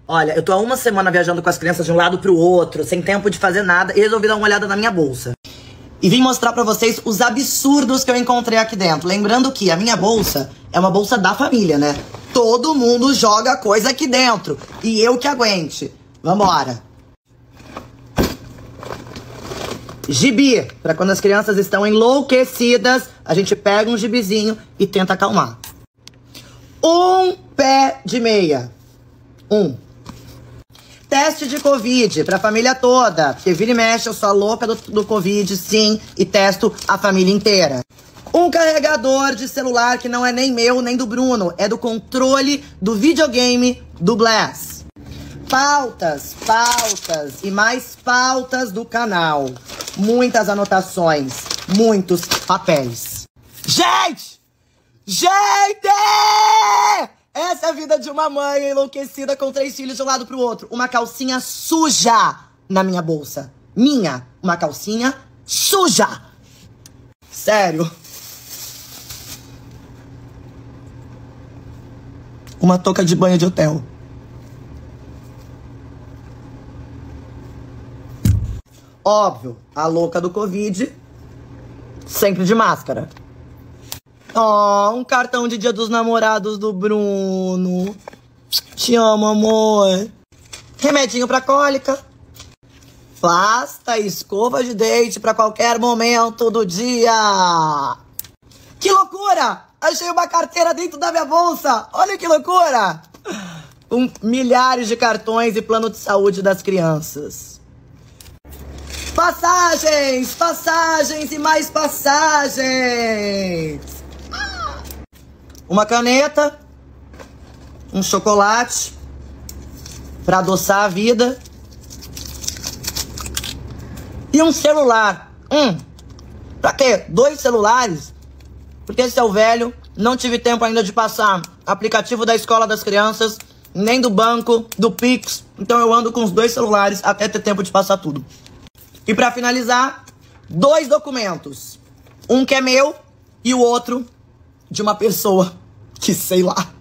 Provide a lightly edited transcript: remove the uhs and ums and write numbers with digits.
Olha, eu tô há uma semana viajando com as crianças de um lado pro outro, sem tempo de fazer nada, e resolvi dar uma olhada na minha bolsa. E vim mostrar pra vocês os absurdos que eu encontrei aqui dentro. Lembrando que a minha bolsa é uma bolsa da família, né? Todo mundo joga coisa aqui dentro. E eu que aguente. Vambora. Gibi. Pra quando as crianças estão enlouquecidas, a gente pega um gibizinho e tenta acalmar. Um pé de meia. Teste de Covid pra família toda. Porque vira e mexe, eu sou a louca do Covid, sim. E testo a família inteira. Um carregador de celular que não é nem meu, nem do Bruno. É do controle do videogame do Bless. Pautas e mais pautas do canal. Muitas anotações, muitos papéis. Gente! Essa é a vida de uma mãe enlouquecida com 3 filhos de um lado pro outro. Uma calcinha suja na minha bolsa. Uma calcinha suja. Sério. Uma touca de banho de hotel. Óbvio, a louca do Covid, sempre de máscara. Oh, um cartão de Dia dos Namorados do Bruno. Te amo, amor. Remedinho pra cólica. Pasta e escova de dente pra qualquer momento do dia. Que loucura! Achei uma carteira dentro da minha bolsa. Olha que loucura! Com milhares de cartões e plano de saúde das crianças. Passagens e mais passagens. Uma caneta, um chocolate pra adoçar a vida e um celular. Pra quê? 2 celulares? Porque esse é o velho, não tive tempo ainda de passar aplicativo da escola das crianças, nem do banco, do Pix. Então eu ando com os 2 celulares até ter tempo de passar tudo. E pra finalizar, 2 documentos. Um que é meu e o outro de uma pessoa que sei lá.